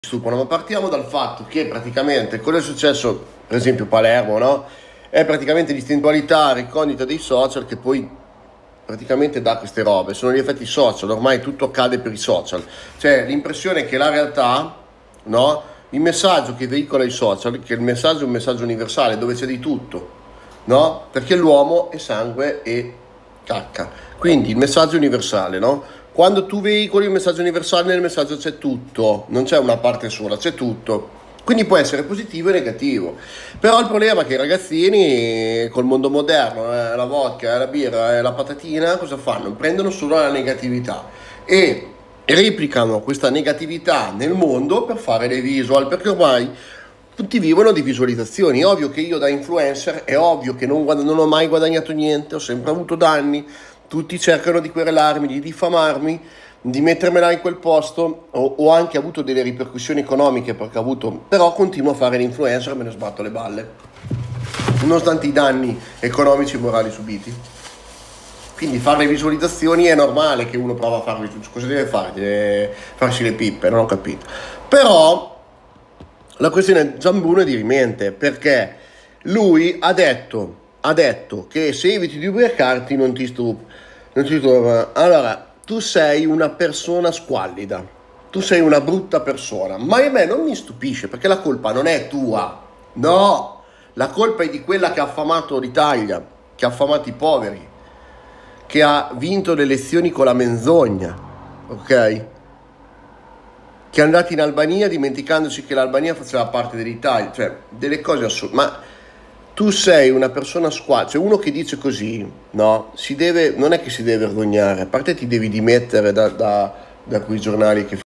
stupano, ma partiamo dal fatto che praticamente cosa è successo, per esempio Palermo, no? È praticamente l'istentualità recondita dei social che poi praticamente dà queste robe, sono gli effetti social, ormai tutto accade per i social, cioè l'impressione che la realtà, no? Il messaggio che veicola i social, che il messaggio è un messaggio universale dove c'è di tutto, no? Perché l'uomo è sangue e cacca, quindi il messaggio è universale, no? Quando tu veicoli un messaggio universale, nel messaggio c'è tutto, non c'è una parte sola, c'è tutto. Quindi può essere positivo e negativo. Però il problema è che i ragazzini col mondo moderno, la vodka, la birra, la patatina, cosa fanno? Prendono solo la negatività e replicano questa negatività nel mondo per fare dei visual, perché ormai tutti vivono di visualizzazioni. È ovvio che io da influencer, è ovvio che non ho mai guadagnato niente, ho sempre avuto danni, tutti cercano di querelarmi, di diffamarmi, di mettermela in quel posto. Ho anche avuto delle ripercussioni economiche perché ho avuto, però continuo a fare l'influencer e me ne sbatto le balle, nonostante i danni economici e morali subiti. Quindi fare le visualizzazioni è normale che uno prova a farle, cosa deve fare? Deve farsi le pippe, non ho capito. Però la questione Giambuno è dirimente, perché lui ha detto che se eviti di ubriacarti non ti stupi. Allora, tu sei una persona squallida, tu sei una brutta persona, ma a me non mi stupisce perché la colpa non è tua, no, la colpa è di quella che ha affamato l'Italia, che ha affamato i poveri, che ha vinto le elezioni con la menzogna, ok? Che è andati in Albania dimenticandosi che l'Albania faceva parte dell'Italia, cioè delle cose assurde. Ma tu sei una persona squallida, cioè uno che dice così, no? Non è che si deve vergognare, a parte ti devi dimettere da quei giornali che